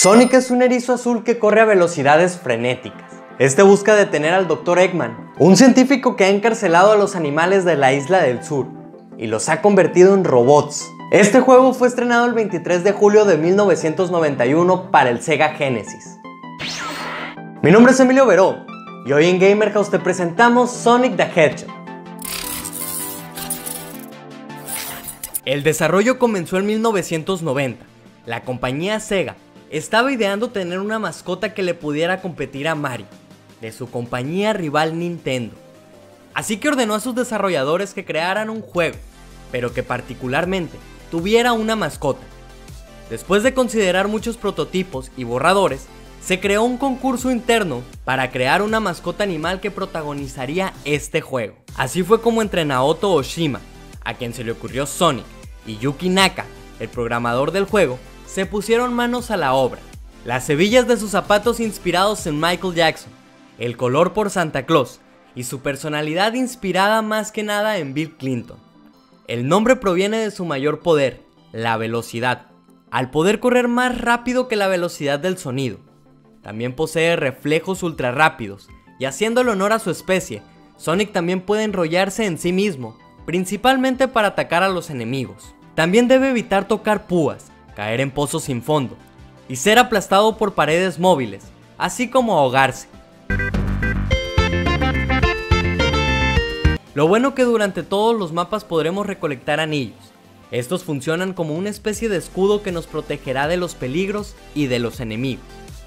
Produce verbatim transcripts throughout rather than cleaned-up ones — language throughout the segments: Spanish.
Sonic es un erizo azul que corre a velocidades frenéticas. Este busca detener al doctor Eggman, un científico que ha encarcelado a los animales de la isla del sur y los ha convertido en robots. Este juego fue estrenado el veintitrés de julio de mil novecientos noventa y uno para el Sega Genesis. Mi nombre es Emilio Veró y hoy en Gamerhouse te presentamos Sonic the Hedgehog. El desarrollo comenzó en mil novecientos noventa. La compañía Sega estaba ideando tener una mascota que le pudiera competir a Mario, de su compañía rival Nintendo. Así que ordenó a sus desarrolladores que crearan un juego, pero que particularmente tuviera una mascota. Después de considerar muchos prototipos y borradores, se creó un concurso interno para crear una mascota animal que protagonizaría este juego. Así fue como entre Naoto Oshima, a quien se le ocurrió Sonic, y Yuki Naka, el programador del juego, se pusieron manos a la obra. Las hebillas de sus zapatos inspirados en Michael Jackson, el color por Santa Claus y su personalidad inspirada más que nada en Bill Clinton. El nombre proviene de su mayor poder, la velocidad, al poder correr más rápido que la velocidad del sonido. También posee reflejos ultra rápidos y, haciéndole honor a su especie, Sonic también puede enrollarse en sí mismo, principalmente para atacar a los enemigos. También debe evitar tocar púas, caer en pozos sin fondo y ser aplastado por paredes móviles, así como ahogarse. Lo bueno que durante todos los mapas podremos recolectar anillos. Estos funcionan como una especie de escudo que nos protegerá de los peligros y de los enemigos.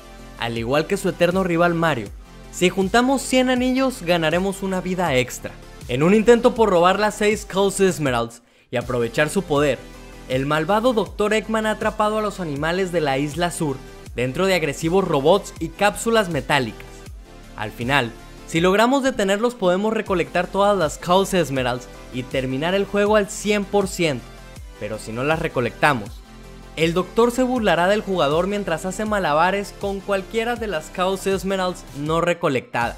Al igual que su eterno rival Mario, si juntamos cien anillos ganaremos una vida extra. En un intento por robar las seis Chaos Emeralds y aprovechar su poder, el malvado doctor Eggman ha atrapado a los animales de la isla sur dentro de agresivos robots y cápsulas metálicas. Al final, si logramos detenerlos podemos recolectar todas las Chaos Emeralds y terminar el juego al cien por ciento, pero si no las recolectamos, el doctor se burlará del jugador mientras hace malabares con cualquiera de las Chaos Emeralds no recolectadas.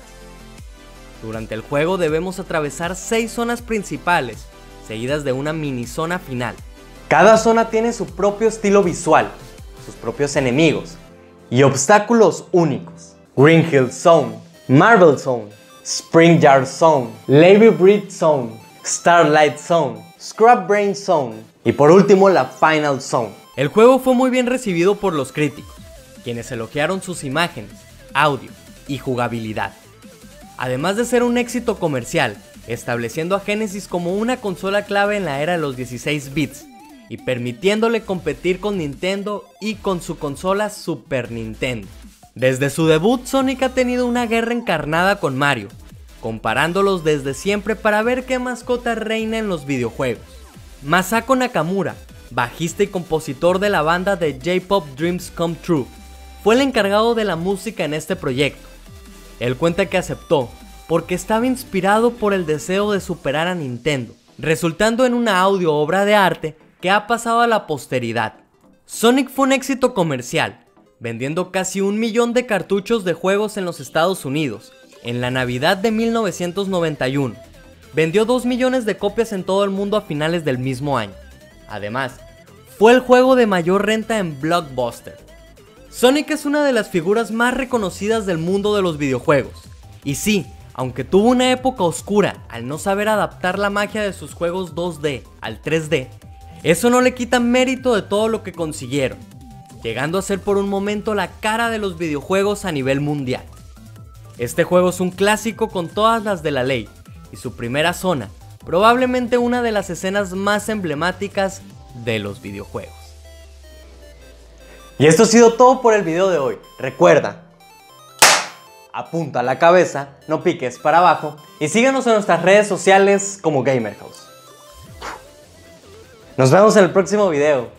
Durante el juego debemos atravesar seis zonas principales, seguidas de una mini zona final. Cada zona tiene su propio estilo visual, sus propios enemigos y obstáculos únicos. Green Hill Zone, Marble Zone, Spring Yard Zone, Levy Bridge Zone, Starlight Zone, Scrap Brain Zone y por último la Final Zone. El juego fue muy bien recibido por los críticos, quienes elogiaron sus imágenes, audio y jugabilidad. Además de ser un éxito comercial, estableciendo a Genesis como una consola clave en la era de los dieciséis bits y permitiéndole competir con Nintendo y con su consola Super Nintendo. Desde su debut, Sonic ha tenido una guerra encarnada con Mario, comparándolos desde siempre para ver qué mascota reina en los videojuegos. Masako Nakamura, bajista y compositor de la banda de J-Pop Dreams Come True, fue el encargado de la música en este proyecto. Él cuenta que aceptó porque estaba inspirado por el deseo de superar a Nintendo, resultando en una audio obra de arte que ha pasado a la posteridad. Sonic fue un éxito comercial, vendiendo casi un millón de cartuchos de juegos en los Estados Unidos. En la Navidad de mil novecientos noventa y uno, vendió dos millones de copias en todo el mundo a finales del mismo año. Además, fue el juego de mayor renta en Blockbuster. Sonic es una de las figuras más reconocidas del mundo de los videojuegos. Y sí, aunque tuvo una época oscura al no saber adaptar la magia de sus juegos dos D al tres D, eso no le quita mérito de todo lo que consiguieron, llegando a ser por un momento la cara de los videojuegos a nivel mundial. Este juego es un clásico con todas las de la ley, y su primera zona, probablemente una de las escenas más emblemáticas de los videojuegos. Y esto ha sido todo por el video de hoy. Recuerda, apunta la cabeza, no piques para abajo y síguenos en nuestras redes sociales como Gamerhouse. Nos vemos en el próximo video.